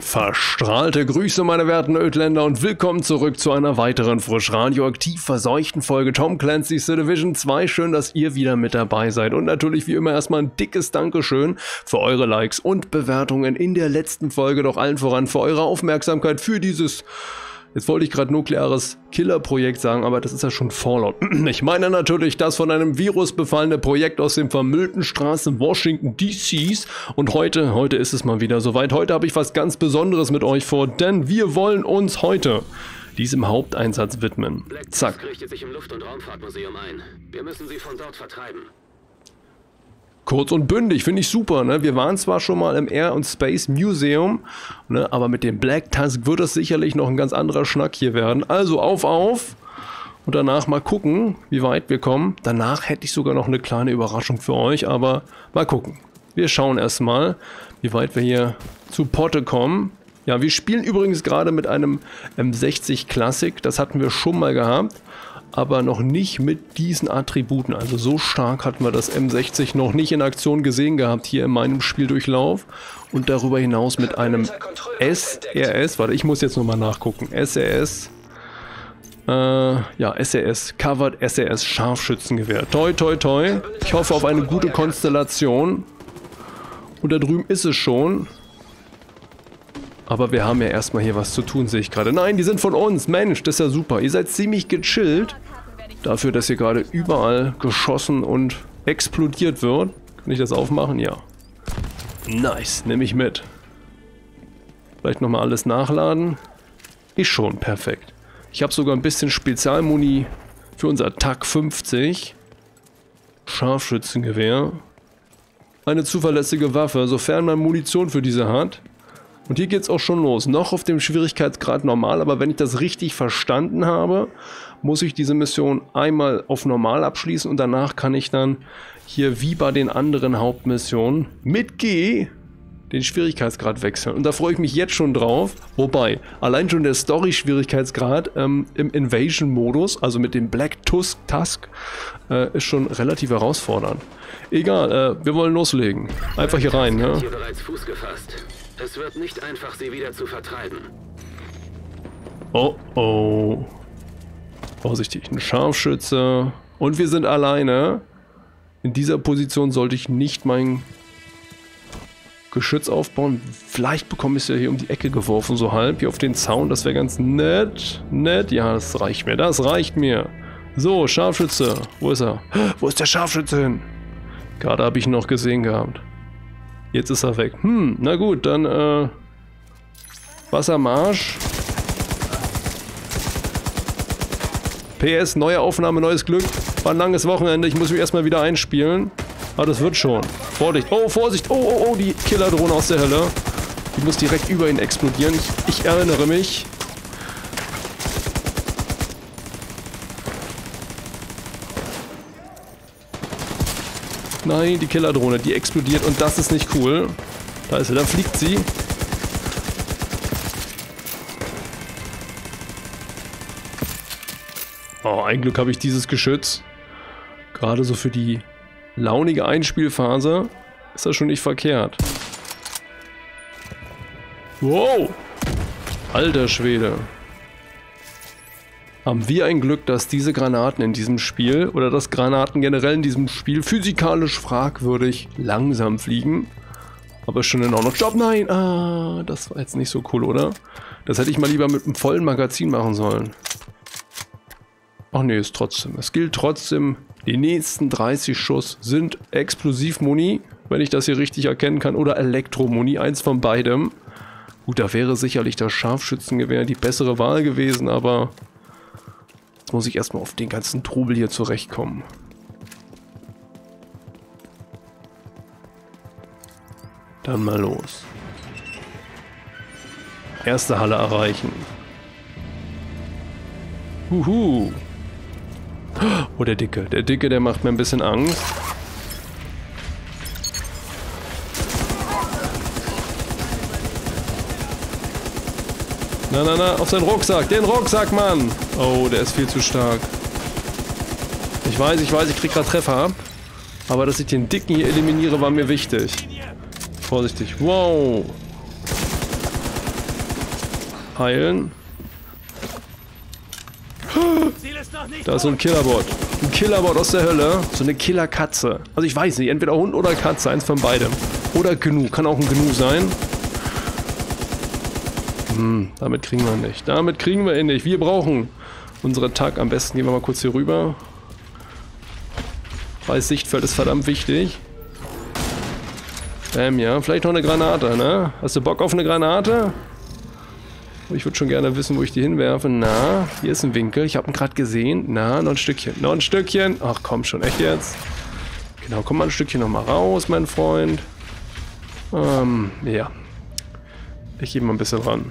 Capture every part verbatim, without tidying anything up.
Verstrahlte Grüße, meine werten Ödländer, und willkommen zurück zu einer weiteren frisch radioaktiv verseuchten Folge Tom Clancy's The Division zwei. Schön, dass ihr wieder mit dabei seid und natürlich wie immer erstmal ein dickes Dankeschön für eure Likes und Bewertungen in der letzten Folge, doch allen voran für eure Aufmerksamkeit für dieses, jetzt wollte ich gerade nukleares Killerprojekt sagen, aber das ist ja schon Fallout. Ich meine natürlich das von einem Virus befallene Projekt aus dem vermüllten Straßen Washington D Cs. Und heute, heute ist es mal wieder soweit. Heute habe ich was ganz Besonderes mit euch vor, denn wir wollen uns heute diesem Haupteinsatz widmen. Zack. Richtet sich im Luft- und Raumfahrtmuseum ein. Wir müssen sie von dort vertreiben. Kurz und bündig, finde ich super, ne? Wir waren zwar schon mal im Air and Space Museum, ne? Aber mit dem Black Tusk wird es sicherlich noch ein ganz anderer Schnack hier werden. Also auf, auf und danach mal gucken, wie weit wir kommen. Danach hätte ich sogar noch eine kleine Überraschung für euch, aber mal gucken. Wir schauen erstmal, wie weit wir hier zu Potte kommen. Ja, wir spielen übrigens gerade mit einem M sechzig Classic, das hatten wir schon mal gehabt. Aber noch nicht mit diesen Attributen. Also so stark hatten wir das M sechzig noch nicht in Aktion gesehen gehabt hier in meinem Spieldurchlauf. Und darüber hinaus mit einem S R S, warte, ich muss jetzt nochmal nachgucken. S R S, äh, ja, S R S, Covered S R S Scharfschützengewehr. Toi, toi, toi. Ich hoffe auf eine gute Konstellation. Und da drüben ist es schon. Aber wir haben ja erstmal hier was zu tun, sehe ich gerade. Nein, die sind von uns. Mensch, das ist ja super. Ihr seid ziemlich gechillt. Dafür, dass hier gerade überall geschossen und explodiert wird. Kann ich das aufmachen? Ja. Nice, nehme ich mit. Vielleicht nochmal alles nachladen. Ist schon perfekt. Ich habe sogar ein bisschen Spezialmuni für unser T A C fünfzig. Scharfschützengewehr. Eine zuverlässige Waffe, sofern man Munition für diese hat. Und hier geht's auch schon los. Noch auf dem Schwierigkeitsgrad normal, aber wenn ich das richtig verstanden habe, muss ich diese Mission einmal auf normal abschließen und danach kann ich dann hier wie bei den anderen Hauptmissionen mit G den Schwierigkeitsgrad wechseln. Und da freue ich mich jetzt schon drauf. Wobei, allein schon der Story-Schwierigkeitsgrad ähm, im Invasion-Modus, also mit dem Black Tusk, Tusk äh, ist schon relativ herausfordernd. Egal, äh, wir wollen loslegen. Einfach hier rein, ne? Hier bereits Fuß gefasst. Es wird nicht einfach, sie wieder zu vertreiben. Oh oh. Vorsichtig, ein Scharfschütze. Und wir sind alleine. In dieser Position sollte ich nicht mein Geschütz aufbauen. Vielleicht bekomme ich es ja hier um die Ecke geworfen, so halb. Hier auf den Zaun, das wäre ganz nett. Nett, ja, das reicht mir. Das reicht mir. So, Scharfschütze. Wo ist er? Wo ist der Scharfschütze hin? Gerade habe ich ihn noch gesehen gehabt. Jetzt ist er weg. Hm, na gut, dann äh, Wassermarsch. P S, neue Aufnahme, neues Glück. War ein langes Wochenende, ich muss mich erstmal wieder einspielen. Aber das wird schon. Vorsicht, oh, Vorsicht, oh, oh, oh, die Killerdrohne aus der Hölle. Die muss direkt über ihn explodieren. Ich, ich erinnere mich. Nein, die Killerdrohne, die explodiert und das ist nicht cool. Da ist sie, da fliegt sie. Oh, ein Glück habe ich dieses Geschütz. Gerade so für die launige Einspielphase ist das schon nicht verkehrt. Wow! Alter Schwede. Haben wir ein Glück, dass diese Granaten in diesem Spiel oder dass Granaten generell in diesem Spiel physikalisch fragwürdig langsam fliegen. Aber schon in Ordnung. Stopp, nein! Ah, das war jetzt nicht so cool, oder? Das hätte ich mal lieber mit einem vollen Magazin machen sollen. Ach nee, ist trotzdem. Es gilt trotzdem, die nächsten dreißig Schuss sind Explosivmuni, wenn ich das hier richtig erkennen kann, oder Elektromuni, eins von beidem. Gut, da wäre sicherlich das Scharfschützengewehr die bessere Wahl gewesen, aber jetzt muss ich erstmal auf den ganzen Trubel hier zurechtkommen. Dann mal los. Erste Halle erreichen. Huhu. Oh, der Dicke. Der Dicke, der macht mir ein bisschen Angst. Na, na, na, auf seinen Rucksack. Den Rucksack, Mann. Oh, der ist viel zu stark. Ich weiß, ich weiß, ich krieg gerade Treffer ab. Aber dass ich den Dicken hier eliminiere, war mir wichtig. Vorsichtig. Wow. heilen. Da ist so ein Killerbot. Ein Killerbot aus der Hölle. So eine Killerkatze. Also ich weiß nicht, entweder Hund oder Katze, eins von beidem. Oder Gnu, kann auch ein Gnu sein. Hm, damit kriegen wir ihn nicht. Damit kriegen wir ihn nicht. Wir brauchen unsere Tag. Am besten gehen wir mal kurz hier rüber. Weiß Sichtfeld ist verdammt wichtig. Ähm, ja, vielleicht noch eine Granate, ne? Hast du Bock auf eine Granate? Ich würde schon gerne wissen, wo ich die hinwerfe. Na, hier ist ein Winkel. Ich habe ihn gerade gesehen. Na, noch ein Stückchen. Noch ein Stückchen. Ach komm schon, echt jetzt? Genau, komm mal ein Stückchen nochmal raus, mein Freund. Ähm, ja. Ich gehe mal ein bisschen ran.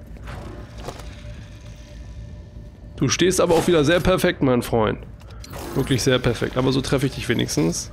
Du stehst aber auch wieder sehr perfekt, mein Freund. Wirklich sehr perfekt. Aber so treffe ich dich wenigstens.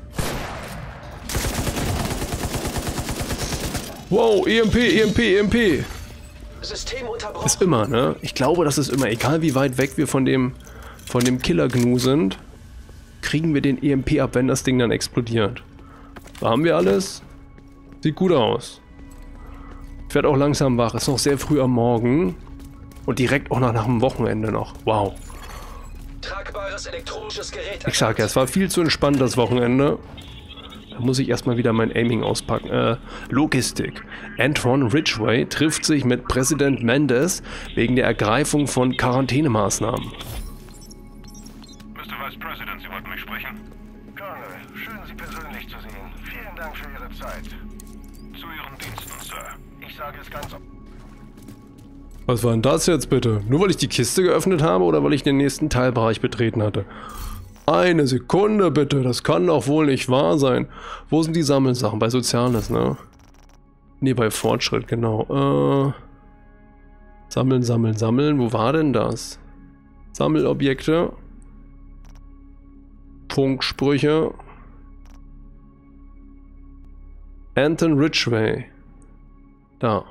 Wow, E M P, E M P, E M P. System unterbrochen. Ist immer, ne? Ich glaube, das ist immer, egal wie weit weg wir von dem, von dem Killer-Gnu sind, kriegen wir den E M P ab, wenn das Ding dann explodiert. Da haben wir alles. Sieht gut aus. Ich werde auch langsam wach. Ist noch sehr früh am Morgen. Und direkt auch noch nach dem Wochenende noch. Wow. Tragbares elektronisches Gerät. Ich sag ja, es war viel zu entspannt das Wochenende. Da muss ich erstmal wieder mein Aiming auspacken. Äh, Logistik. Antoine Ridgway trifft sich mit Präsident Mendes wegen der Ergreifung von Quarantänemaßnahmen. Mister Vice President, Sie wollten mich sprechen? Colonel, schön Sie persönlich zu sehen. Vielen Dank für Ihre Zeit. Zu Ihren Diensten, Sir. Ich sage es ganz... Was war denn das jetzt bitte? Nur weil ich die Kiste geöffnet habe oder weil ich den nächsten Teilbereich betreten hatte? Eine Sekunde bitte, das kann doch wohl nicht wahr sein. Wo sind die Sammelsachen? Bei Soziales, ne? Ne, bei Fortschritt, genau. Äh, sammeln, sammeln, sammeln. Wo war denn das? Sammelobjekte. Funksprüche. Anton Ridgway. Da.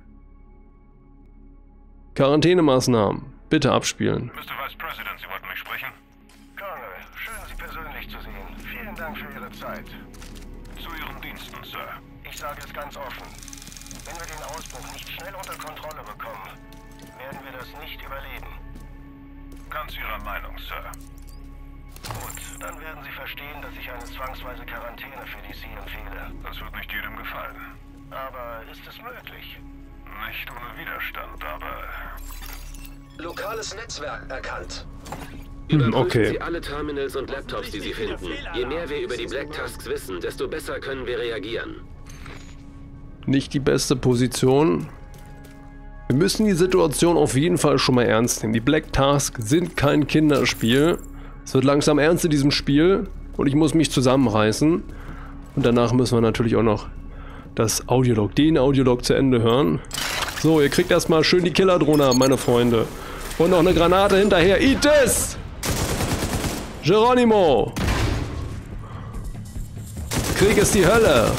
Quarantänemaßnahmen. Bitte abspielen. Mister Vice President, Sie wollten mich sprechen? Colonel, schön Sie persönlich zu sehen. Vielen Dank für Ihre Zeit. Zu Ihren Diensten, Sir. Ich sage es ganz offen. Wenn wir den Ausbruch nicht schnell unter Kontrolle bekommen, werden wir das nicht überleben. Ganz Ihrer Meinung, Sir. Gut, dann werden Sie verstehen, dass ich eine zwangsweise Quarantäne für die Sie empfehle. Das wird nicht jedem gefallen. Aber ist es möglich? Nicht ohne Widerstand, aber... Lokales Netzwerk erkannt. Hm, Überprüfen okay. Sie alle Terminals und Laptops, die Sie finden. Je mehr wir über die Black Tusks wissen, desto besser können wir reagieren. Nicht die beste Position. Wir müssen die Situation auf jeden Fall schon mal ernst nehmen. Die Black Tusks sind kein Kinderspiel. Es wird langsam ernst in diesem Spiel und ich muss mich zusammenreißen. Und danach müssen wir natürlich auch noch das Audiolog, den Audiolog zu Ende hören. So, ihr kriegt erstmal schön die Killerdrohne ab, meine Freunde. Und noch eine Granate hinterher. Eat this! Geronimo! Krieg ist die Hölle!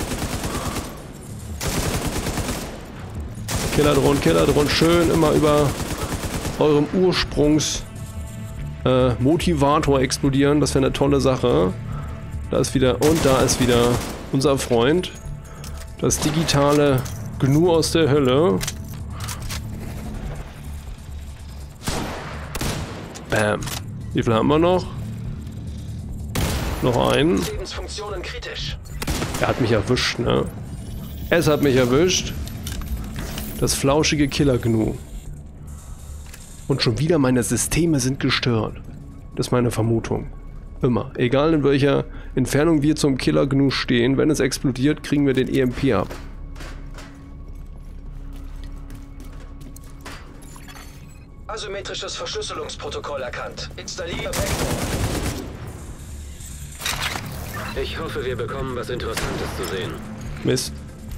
Killerdrohnen, Killerdrohnen, schön immer über eurem Ursprungs äh, Motivator explodieren. Das wäre eine tolle Sache. Da ist wieder, und da ist wieder unser Freund. Das digitale Gnu aus der Hölle. Bam. Wie viel haben wir noch? Noch einen. Lebensfunktionen kritisch. Er hat mich erwischt, ne? Es hat mich erwischt. Das flauschige Killer-Gnu. Und schon wieder meine Systeme sind gestört. Das ist meine Vermutung. Immer. Egal in welcher Entfernung wir zum Killer-Gnu stehen, wenn es explodiert, kriegen wir den E M P ab. Asymmetrisches Verschlüsselungsprotokoll erkannt. Installiere Backbone. Ich hoffe, wir bekommen was Interessantes zu sehen. Mist.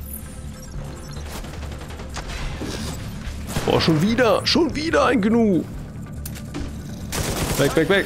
Boah, schon wieder, schon wieder ein Gnu. Weg, weg, weg.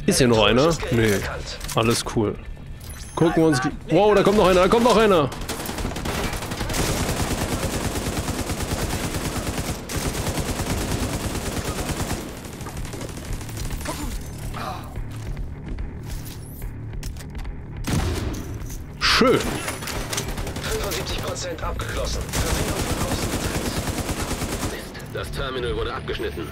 Ist hier noch einer? Nee. Alles cool. Gucken wir uns... Wow, da kommt noch einer, da kommt noch einer! Schön! fünfundsiebzig Prozent abgeschlossen. Verbindung von außen getrennt. Mist, das Terminal wurde abgeschnitten.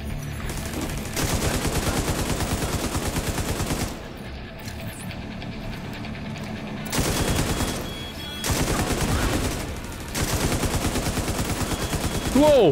Wow!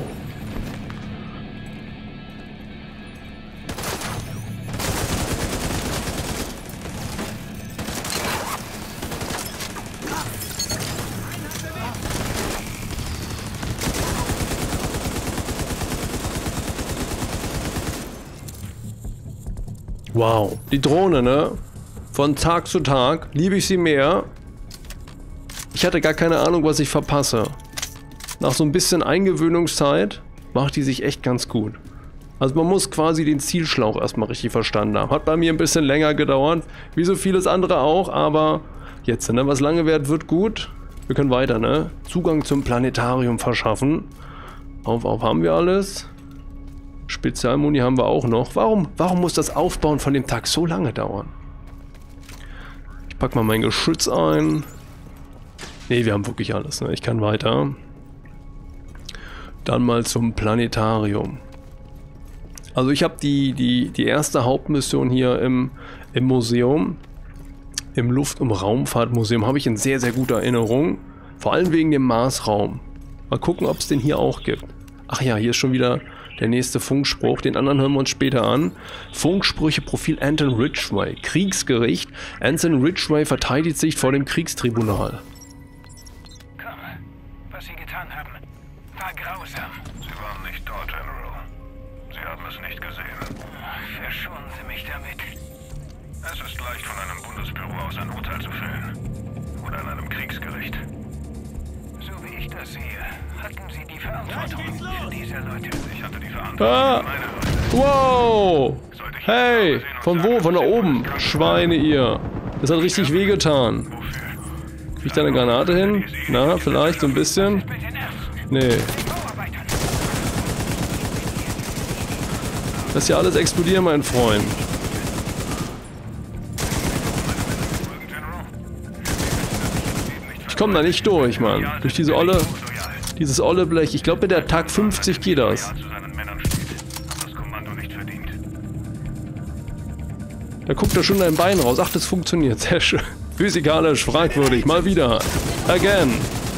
Wow, die Drohne, ne? Von Tag zu Tag liebe ich sie mehr. Ich hatte gar keine Ahnung, was ich verpasse. Nach so ein bisschen Eingewöhnungszeit macht die sich echt ganz gut. Also man muss quasi den Zielschlauch erstmal richtig verstanden haben. Hat bei mir ein bisschen länger gedauert, wie so vieles andere auch, aber jetzt, ne? Was lange währt, wird gut. Wir können weiter, ne? Zugang zum Planetarium verschaffen. Auf, auf, haben wir alles. Spezialmuni haben wir auch noch. Warum, warum muss das Aufbauen von dem Tag so lange dauern? Ich pack mal mein Geschütz ein. Ne, wir haben wirklich alles, ne? Ich kann weiter. Dann mal zum Planetarium. Also ich habe die, die, die erste Hauptmission hier im, im Museum, im Luft- und Raumfahrtmuseum, habe ich in sehr, sehr guter Erinnerung. Vor allem wegen dem Marsraum. Mal gucken, ob es den hier auch gibt. Ach ja, hier ist schon wieder der nächste Funkspruch. Den anderen hören wir uns später an. Funksprüche Profil Anton Ridgway. Kriegsgericht. Anton Ridgway verteidigt sich vor dem Kriegstribunal. Was Sie getan haben, war grausam. Sie waren nicht dort, General. Sie haben es nicht gesehen. Verschonen Sie mich damit. Es ist leicht, von einem Bundesbüro aus ein Urteil zu fällen. Oder an einem Kriegsgericht. So wie ich das sehe, hatten Sie die Verantwortung für diese Leute. Ich hatte die Verantwortung Ah. für meine Leute. Wow! Hey! Von wo? Von da oben! Schweine ihr! Das hat richtig wehgetan. Krieg ich da eine Granate hin? Na, vielleicht so ein bisschen? Nee. Lass ja alles explodieren, mein Freund. Ich komme da nicht durch, Mann. Durch diese olle... Dieses olle Blech. Ich glaube, mit der Tag fünfzig geht das. Da guckt er schon dein Bein raus. Ach, das funktioniert. Sehr schön. Physikalisch fragwürdig. Mal wieder. Again.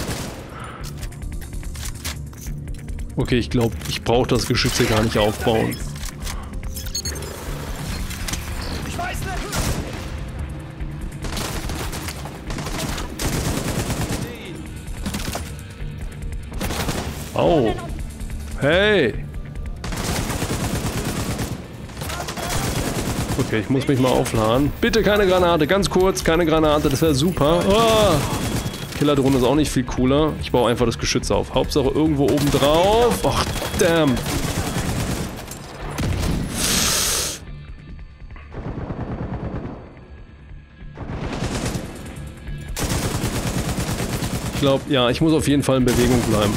Okay, ich glaube, ich brauche das Geschütz hier gar nicht aufbauen. Oh. Hey. Okay, ich muss mich mal aufladen. Bitte keine Granate, ganz kurz, keine Granate, das wäre super. Ah. Killerdrohne ist auch nicht viel cooler. Ich baue einfach das Geschütz auf. Hauptsache irgendwo oben drauf. Ach, damn. Ich glaube, ja, ich muss auf jeden Fall in Bewegung bleiben.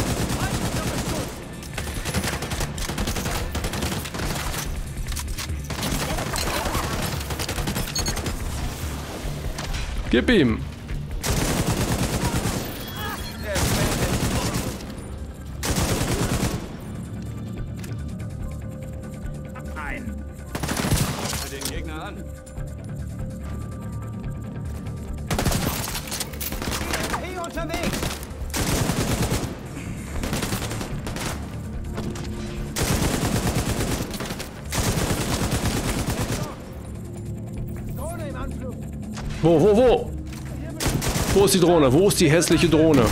Gib ihm! Nein! Den Gegner an! Hey, unterwegs! Drohne im Anflug! Wo, wo, wo? Wo ist die Drohne? Wo ist die hässliche Drohne?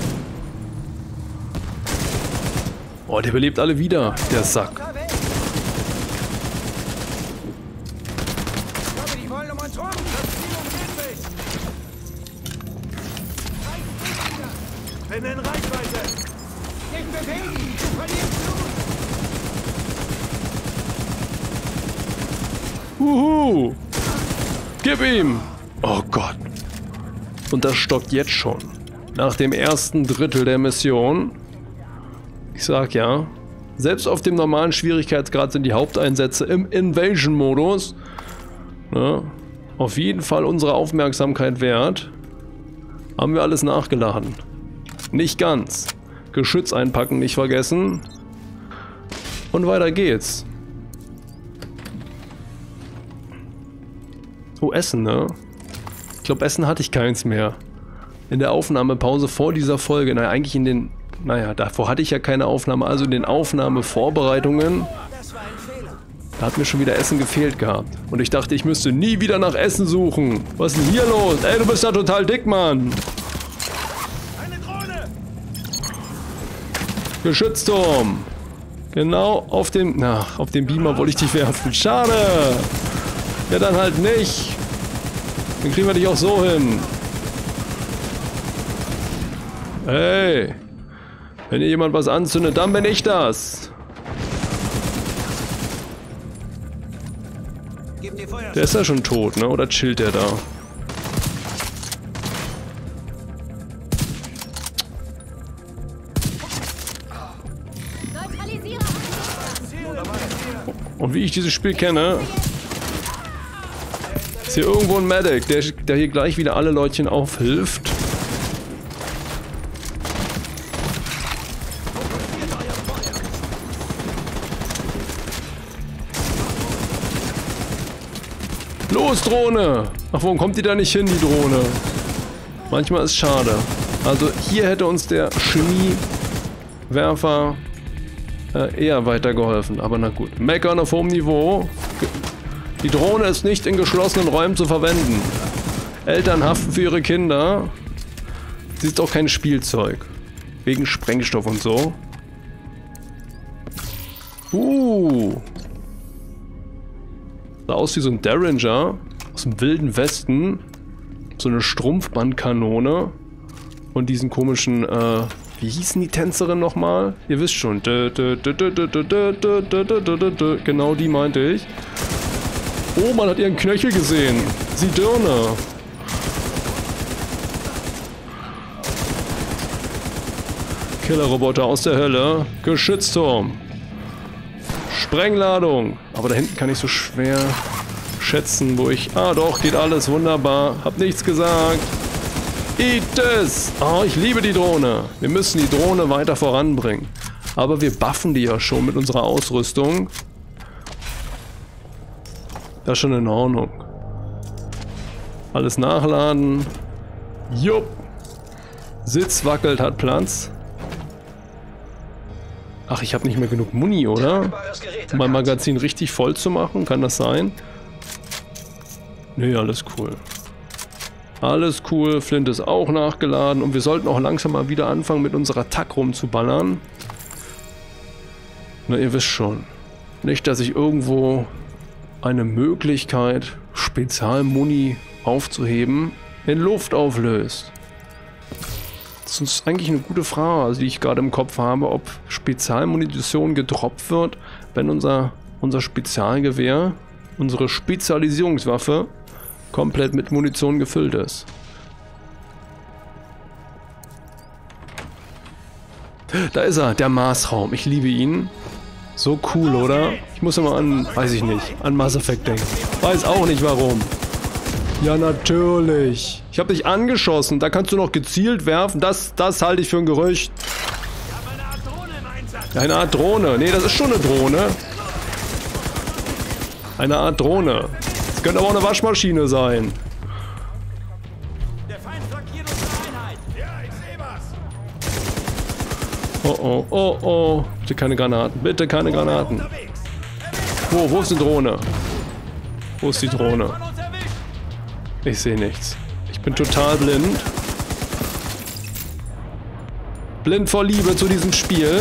Oh, der belebt alle wieder, der Sack. Unterwegs! Ich glaube, die wollen um uns rum! Das Ziel umgeht mich! Bin in Reichweite! Nicht bewegen! Du verlierst Blut! Uhu! Gib ihm! Oh Gott. Und das stockt jetzt schon. Nach dem ersten Drittel der Mission. Ich sag ja, selbst auf dem normalen Schwierigkeitsgrad sind die Haupteinsätze im Invasion-Modus. Ja, auf jeden Fall unsere Aufmerksamkeit wert. Haben wir alles nachgeladen. Nicht ganz. Geschütz einpacken nicht vergessen. Und weiter geht's. Oh, Essen, ne? Ich glaube, Essen hatte ich keins mehr. In der Aufnahmepause vor dieser Folge, naja, eigentlich in den... Naja, davor hatte ich ja keine Aufnahme, also in den Aufnahmevorbereitungen... Da hat mir schon wieder Essen gefehlt gehabt. Und ich dachte, ich müsste nie wieder nach Essen suchen. Was ist denn hier los? Ey, du bist ja total dick, Mann. Eine Drohne! Geschützturm. Genau auf dem... Na, auf dem Beamer wollte ich dich werfen. Schade. Ja, dann halt nicht. Dann kriegen wir dich auch so hin. Hey. Wenn hier jemand was anzündet, dann bin ich das. Der ist ja schon tot, ne? Oder chillt der da? Und wie ich dieses Spiel kenne, ist hier irgendwo ein Medic, der, der hier gleich wieder alle Leutchen aufhilft. Los, Drohne! Ach, warum kommt die da nicht hin, die Drohne? Manchmal ist es schade. Also hier hätte uns der Chemiewerfer äh, eher weitergeholfen. Aber na gut. Meckern auf hohem Niveau. Die Drohne ist nicht in geschlossenen Räumen zu verwenden. Eltern haften für ihre Kinder. Sie ist auch kein Spielzeug. Wegen Sprengstoff und so. Uh. Sah aus wie so ein Derringer aus dem Wilden Westen. So eine Strumpfbandkanone. Und diesen komischen, äh, wie hießen die Tänzerin nochmal? Ihr wisst schon. Genau die meinte ich. Oh, man hat ihren Knöchel gesehen. Sie Dirne. Killerroboter aus der Hölle. Geschützturm. Sprengladung. Aber da hinten kann ich so schwer schätzen, wo ich... Ah doch, geht alles wunderbar. Hab nichts gesagt. Eat this. Oh, ich liebe die Drohne. Wir müssen die Drohne weiter voranbringen. Aber wir buffen die ja schon mit unserer Ausrüstung. Das ist schon in Ordnung. Alles nachladen. Jupp. Sitz wackelt, hat Platz. Ach, ich habe nicht mehr genug Muni, oder? Um mein Magazin richtig voll zu machen, kann das sein? Nee, alles cool. Alles cool, Flint ist auch nachgeladen und wir sollten auch langsam mal wieder anfangen mit unserer T A C rumzuballern. Na, ihr wisst schon. Nicht, dass ich irgendwo eine Möglichkeit, Spezialmuni aufzuheben, in Luft auflöst. Das ist eigentlich eine gute Frage, die ich gerade im Kopf habe, ob Spezialmunition gedroppt wird, wenn unser, unser Spezialgewehr, unsere Spezialisierungswaffe, komplett mit Munition gefüllt ist. Da ist er, der Marsraum. Ich liebe ihn. So cool, oder? Ich muss immer an, weiß ich nicht, an Mass Effect denken. Weiß auch nicht warum. Ja, natürlich. Ich habe dich angeschossen. Da kannst du noch gezielt werfen. Das, das halte ich für ein Gerücht. Ja, eine Art Drohne. Nee, das ist schon eine Drohne. Eine Art Drohne. Das könnte aber auch eine Waschmaschine sein. Der Feind flankiert unsere Einheit. Ja, ich sehe was. Oh, oh, oh, oh. Bitte keine Granaten. Bitte keine Granaten. Wo, wo ist die Drohne? Wo ist die Drohne? Ich sehe nichts. Ich bin total blind. Blind vor Liebe zu diesem Spiel.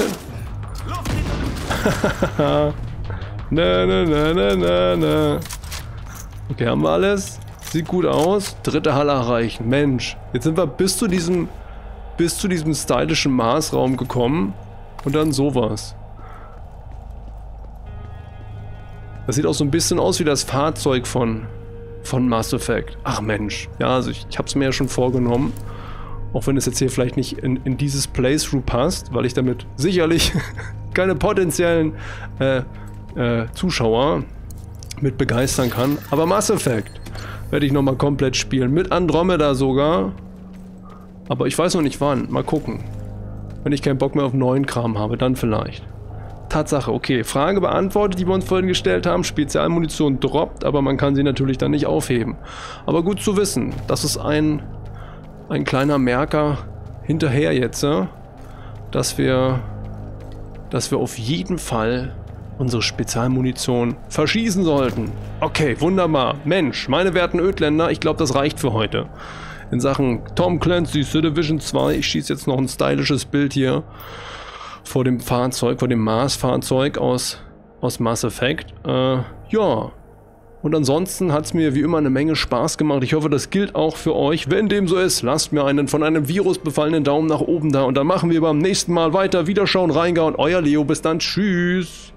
Na, na, na, na, na, na. Okay, haben wir alles? Sieht gut aus. Dritte Halle erreichen. Mensch, jetzt sind wir bis zu diesem, bis zu diesem stylischen Marsraum gekommen. Und dann sowas. Das sieht auch so ein bisschen aus wie das Fahrzeug von... von Mass Effect. Ach Mensch, ja, also ich, ich habe es mir ja schon vorgenommen. Auch wenn es jetzt hier vielleicht nicht in, in dieses Playthrough passt, weil ich damit sicherlich keine potenziellen äh, äh, Zuschauer mit begeistern kann. Aber Mass Effect werde ich nochmal komplett spielen. Mit Andromeda sogar. Aber ich weiß noch nicht wann. Mal gucken. Wenn ich keinen Bock mehr auf neuen Kram habe, dann vielleicht. Tatsache, okay. Frage beantwortet, die wir uns vorhin gestellt haben. Spezialmunition droppt, aber man kann sie natürlich dann nicht aufheben. Aber gut zu wissen. Das ist ein... ein kleiner Merker hinterher jetzt, dass wir, dass wir auf jeden Fall unsere Spezialmunition verschießen sollten. Okay, wunderbar. Mensch, meine werten Ödländer, ich glaube, das reicht für heute. In Sachen Tom Clancy's The Division zwei, ich schieße jetzt noch ein stylisches Bild hier vor dem Fahrzeug, vor dem Mars-Fahrzeug aus, aus Mass Effect. Äh, ja. Und ansonsten hat es mir wie immer eine Menge Spaß gemacht. Ich hoffe, das gilt auch für euch. Wenn dem so ist, lasst mir einen von einem Virus befallenen Daumen nach oben da. Und dann machen wir beim nächsten Mal weiter. Wiederschauen, reingehauen. Euer Leo, bis dann. Tschüss.